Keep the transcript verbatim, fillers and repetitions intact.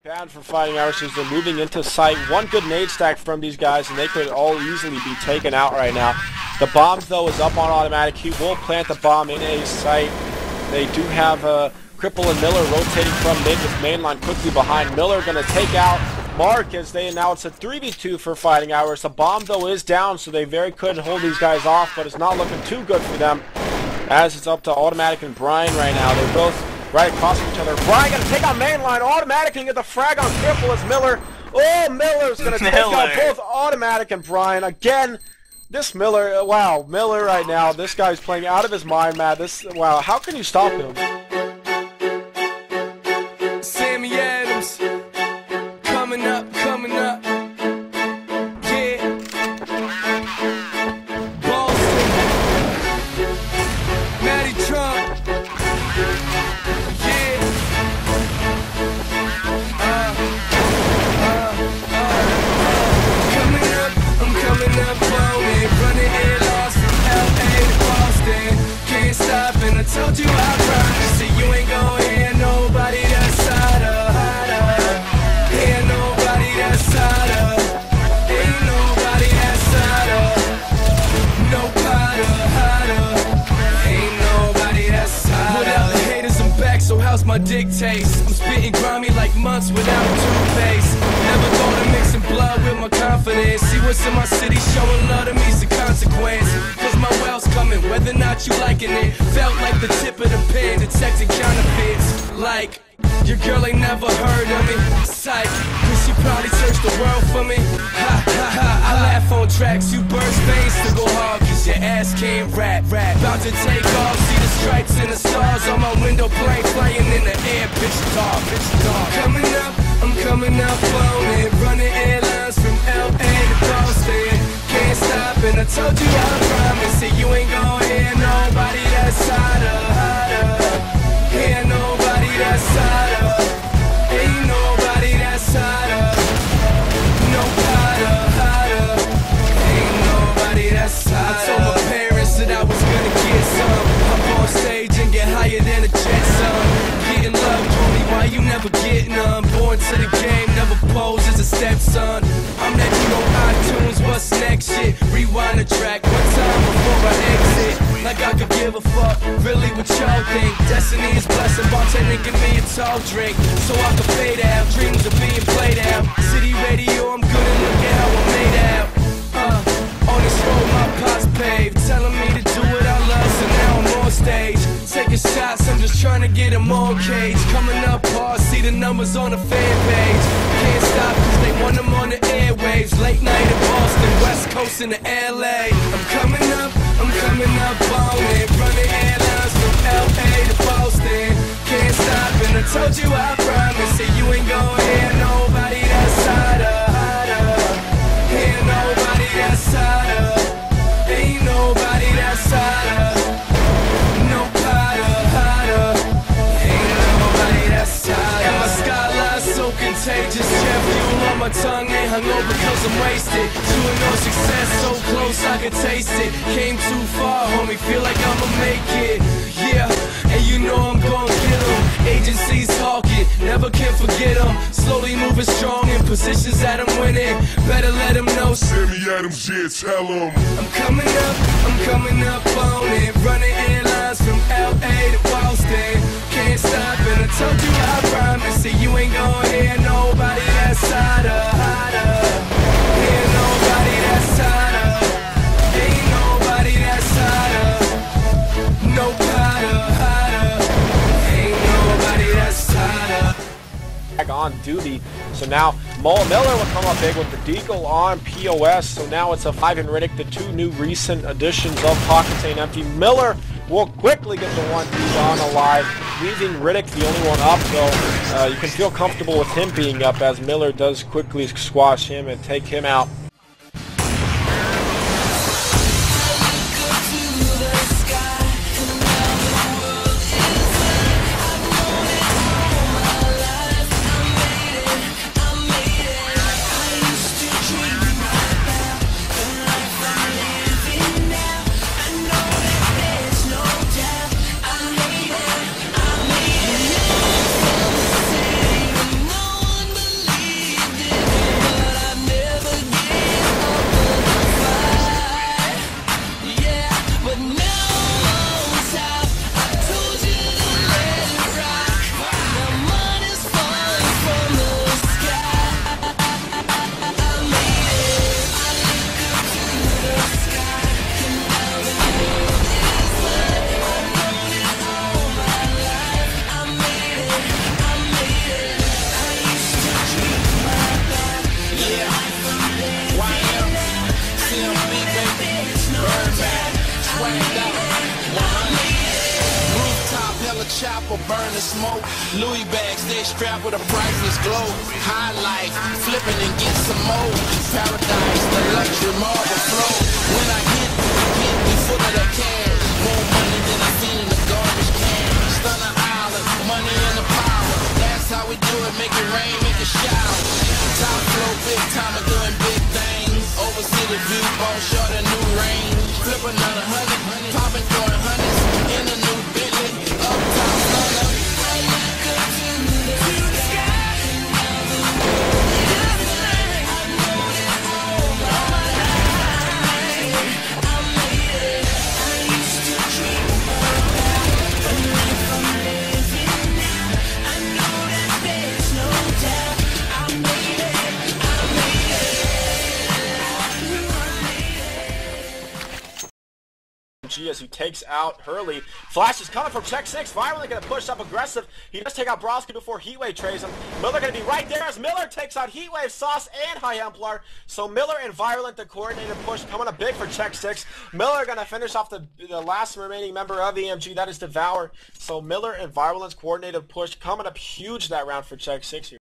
Bad for Fighting Irish as they're moving into sight. One good nade stack from these guys, and they could all easily be taken out right now. The bomb, though, is up on automatic. He will plant the bomb in a sight. They do have uh, Cripple and Miller rotating from mid with mainline quickly behind. Miller going to take out Mark as they announce a three v two for Fighting Irish. The bomb, though, is down, so they very could hold these guys off, but it's not looking too good for them as it's up to Automatic and Brian right now. They're both right across each other. Brian going to take out mainline. Automatic and get the frag on Cripple as Miller. Oh, Miller's going to take out both Automatic and Brian. Again, this Miller, wow, Miller right now, this guy's playing out of his mind, man. This, wow, how can you stop him? Sammy Adams, coming up, coming up. Yeah. Boston, Matty Trump. Yeah. Uh, uh, uh, uh. Coming up, I'm coming up on it. Running air lost from L A to Boston. Can't stop, and I told you I promise that you ain't gon' hear nobody that's hotter, hotter. Hear nobody that's hotter. Ain't nobody that's hotter. No hotter, hotter. Ain't nobody that's hotter. Without the haters, I'm back, so how's my dick taste? I'm spitting grimy like months without a toothpaste. Never thought of mixing blood with my confidence. See what's in my city, showing love to me's the consequence. Cause my wealth's coming, whether or not you liking it. Felt like the tip of the pen, detecting counterfeits. Like, your girl ain't never heard of me. Psych, cause she probably searched the world for me. Ha ha ha, I laugh on tracks, you burst veins to go hard. Cause your ass can't rap, rap. About to take off, see the stripes and the stars on my window plane, flying in the air, pitch dark, pitch dark. Coming up, I'm coming up on it. Running airlines from L A to Boston. Can't stop, and I told you I promise that you ain't gon' hear nobody that's hotter, hotter. Hear nobody that's hotter. Ain't nobody that's hotter. No hotter, hotter. Ain't nobody that's hotter. I told my parents that I was gonna get some. Hop on stage and get higher than a jet, son. Getting love, told me why you never get none. Born to the game, never pose as a stepson. I'm that you on iTunes, what's next shit? Rewind the track one time before I exit. Like I could give a fuck, really what y'all think. Destiny is blessing, bartender give me a tall drink. So I can fade out, dreams are being played out. City radio, I'm good and look at how I'm made out. Uh, on this road my pops paved, telling me to do what I love, so now I'm on stage. Taking shots, I'm just trying to get them on cage. Coming up hard, see the numbers on the fan page. Can't stop cause they want them on the airwaves. Late night in Boston, West Coast into L A. I'm coming up, I'm coming up on it. Running airlines from L A to Boston. Can't stop, and I told you I promise that you ain't gon' hear nobody that's hotter, hotter. Hear nobody that's hotter. Ain't nobody that's hotter. No hotter, hotter. Ain't nobody that's hotter. And my skyline so contagious. Jet fuel on my tongue ain't hung over cause I'm wasted. Doing no success so close I can taste it. Came too far, homie, feel like I'ma make it. Yeah, and you know I'm gon' get 'em. Agencies talking, never can forget 'em. Slowly moving strong in positions that I'm winning. Better let 'em know. Sammy Adams, yeah, tell 'em. I'm coming up, I'm coming up on it. Running airlines from L A to Boston. Can't stop, and I told you I promise that you ain't gon' hear nobody that's hotter, hotter. Hear nobody that's hotter. Ain't nobody that's hotter. No hotter, hotter. Ain't nobody that's hotter. Back on Dube. So now MiLLER will come up big with the Deagle on P O S. So now it's a five and Riddick, the two new recent additions of Pockets Ain't Empty. MiLLER will quickly get the one two on alive, leaving Riddick the only one up. So uh, you can feel comfortable with him being up as MiLLER does quickly squash him and take him out. chopper, burn the smoke. Louis bags, stay strapped with a priceless glow. High life, flipping and get some more. Paradise, the luxury marble flow. When I hit, hit me full of that cash. More money than I seen in the garbage can. Stunner island, money and the power. That's how we do it, make it rain, make it shower. Top flow, big time, and doing big things. Oversee the view, bone short a new range. Flip another hundred, popping, throwing hundreds. In a new Bentley, up top, stunner. As he takes out Hurley. Flash is coming from check six. Violent going to push up aggressive. He does take out Broski before Heatwave trays him. Miller going to be right there as Miller takes out Heatwave, Sauce, and High Templar. So Miller and Violent, the coordinated push, coming up big for check six. Miller going to finish off the, the last remaining member of E M G. That is Devour. So Miller and Violent's coordinated push coming up huge that round for check six here.